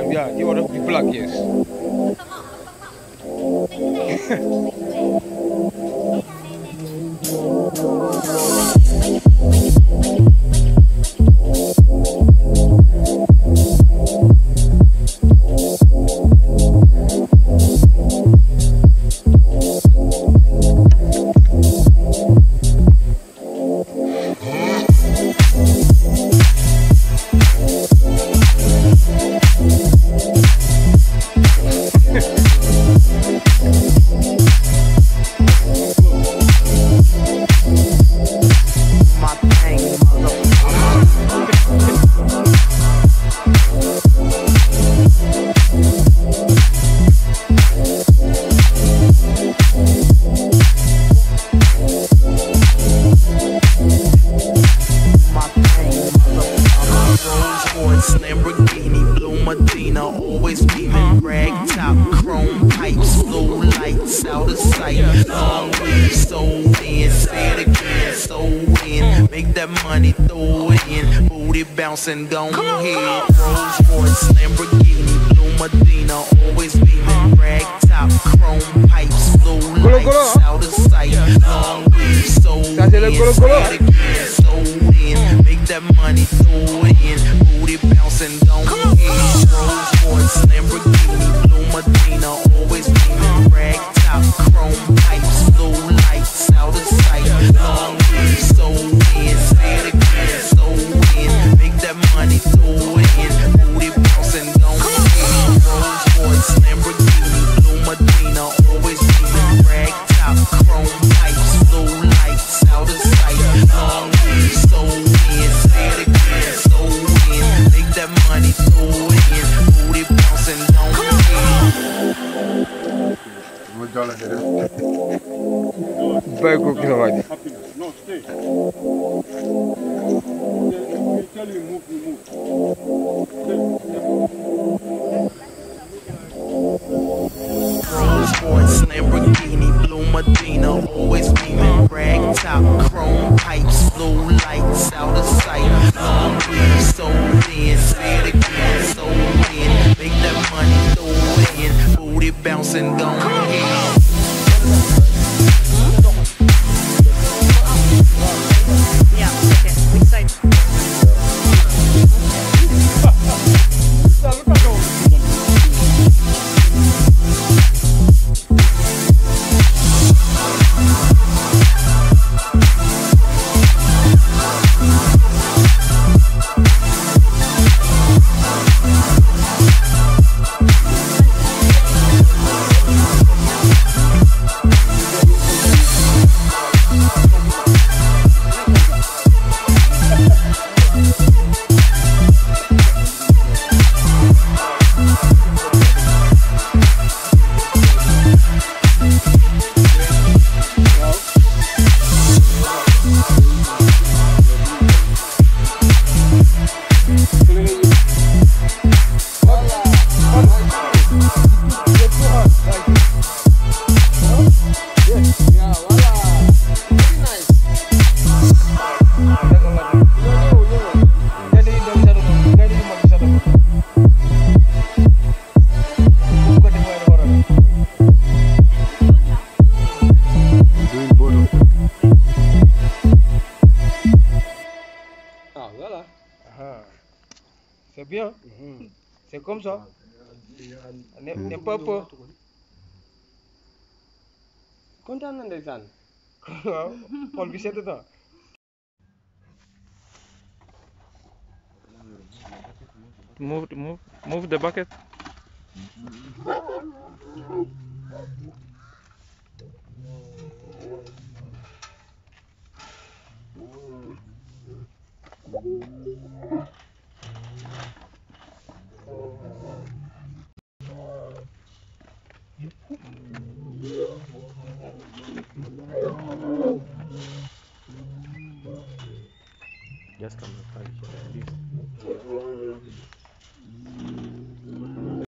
Yeah, you want to be black, yes. Lamborghini, blue Medina, always beaming, rag top, chrome pipes, blue lights out of sight, long weed, sold in, say it again, sold in, make that money, throw it in, booty bouncing, go ahead, Rolls Royce, Lamborghini, blue Medina, always beaming, rag top, chrome pipes, blue lights out of sight, long weed, sold in, say it again, sold in, make that money, throw it in, booty bouncing, go ahead, Rolls Royce, Lamborghini, blue Medina, always beaming, rag top, chrome pipes, blue lights out of sight, long weed, sold in, say it again, sold in, make that money, throw it in, booty bouncing, go ahead, Rolls Royce, Lamborghini, blue Medina, always beaming, rag top, chrome pipes, blue lights out of sight, long weed, sold in, say it again, sold in, make that money, throw it in, booty bouncing, go ahead. Bàyyi ko ki sa waaj. No, stay. They tell you move, you move. Rolls Royce, Lamborghini, blue Medina, always beaming, rag top, chrome pipes, blue lights out of sight, long weed, sold in, say it again, sold in, make that money, throw it in, booty bouncing, go ahead. Yeah, okay, which side? Ah, voilà. C'est bien. C'est comme ça. N'est pas peur. Kontaan na ndeysaan. Waaw, xol bi sedd na. Move the bucket.